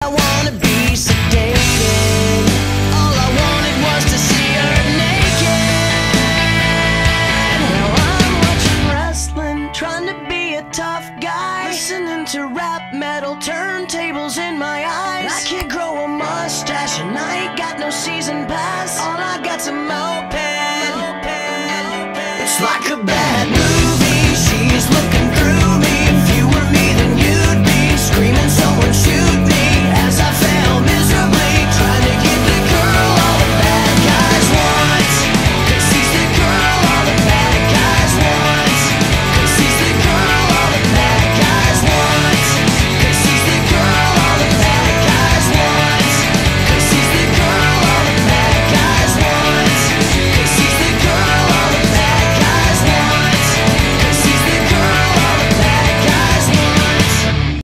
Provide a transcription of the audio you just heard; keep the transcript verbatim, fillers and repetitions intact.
wanna be sedated. All I wanted was to see her naked. Now I'm watching wrestling, trying to be a tough guy, listening to rap metal, turntables in my eyes. I can't grow a mustache and I ain't got no season pass. All I got's a moped. It's like a bad movie.